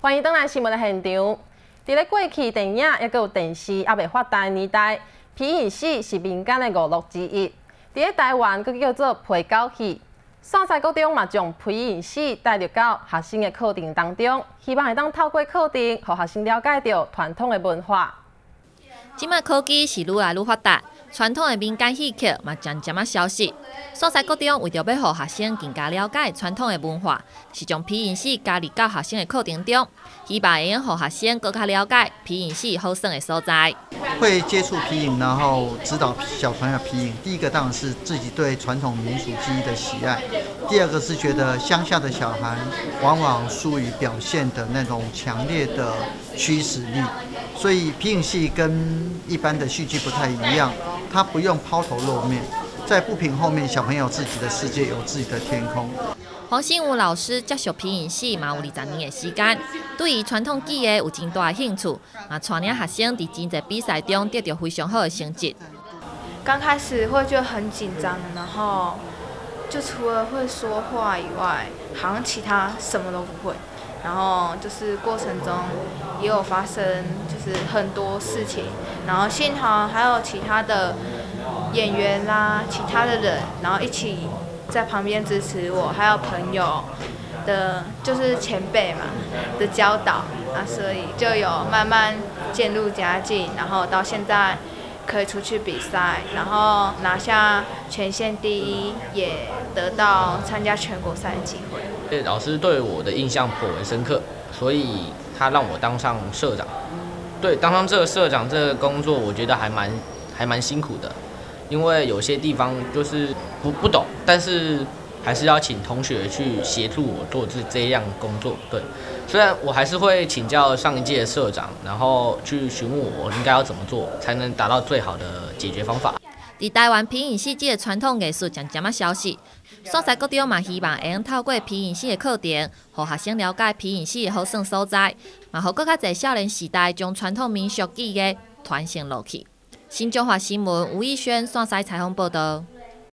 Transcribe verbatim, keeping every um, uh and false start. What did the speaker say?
欢迎登来新闻的现场。伫咧过去电影也有电视还未发达的年代，皮影戏是民间的娱乐之一。伫咧台湾，佫叫做皮狗戏。山西高中嘛将皮影戏带入到学生的课程当中，希望会当透过课程，让学生了解到传统的文化。 即卖科技是愈来愈发达，传统的民间戏曲嘛渐渐啊消失。山西高中为着要让学生更加了解传统的文化，是将皮影戏加入到学生的课程中，希望会用让学生更加了解皮影戏好耍的所在。 会接触皮影，然后指导小朋友皮影。第一个当然是自己对传统民俗技艺的喜爱，第二个是觉得乡下的小孩往往疏于表现的那种强烈的驱使力，所以皮影戏跟一般的戏剧不太一样，它不用抛头露面，在布屏后面，小朋友有自己的世界，有自己的天空。 黄新武老师接触皮影戏嘛有二十年的时间，对于传统技艺有真大的兴趣，嘛带领学生在真侪比赛中得到非常好的成绩。 刚开始会觉得很紧张，然后就除了会说话以外，好像其他什么都不会。然后就是过程中也有发生就是很多事情，然后幸好还有其他的演员啦、其他的人，然后一起在旁边支持我，还有朋友的，就是前辈嘛的教导啊，所以就有慢慢渐入佳境，然后到现在可以出去比赛，然后拿下全县第一，也得到参加全国赛的机会。 老师对我的印象颇为深刻，所以他让我当上社长。对，当上这个社长这个工作，我觉得还蛮还蛮辛苦的，因为有些地方就是不不懂，但是还是要请同学去协助我做这这样工作。对，虽然我还是会请教上一届的社长，然后去询问我应该要怎么做，才能达到最好的解决方法。 在台湾皮影戏这个传统艺术渐渐啊消失，山西高中嘛希望会用透过皮影戏的课程，让学生了解皮影戏的好耍所在，嘛让更加侪少年时代将传统民俗技艺传承落去。新中华新闻吴义轩山西采访报道。